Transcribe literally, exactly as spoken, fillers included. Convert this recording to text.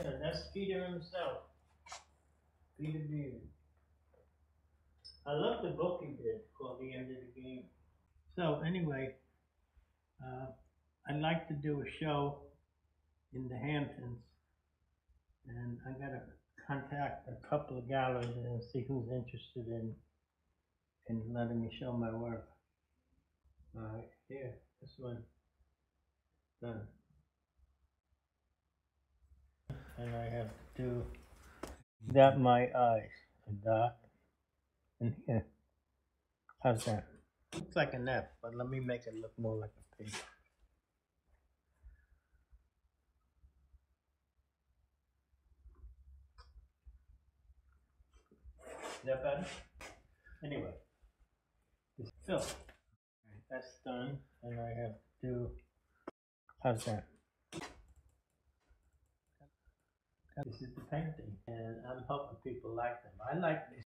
Yeah, that's Peter himself. Peter Beard. I love the book he did called The End of the Game. So anyway, uh, I'd like to do a show in the Hamptons, and I gotta contact a couple of galleries and see who's interested in in letting me show my work. All right, here, this one, done. And I have to do dot my eyes, a dot, and here. How's that? Looks like an F, but let me make it look more like a P. Is that better? Anyway, this fill. That's done, and I have to do. How's that? This is the painting, and I'm hoping people like them. I like this.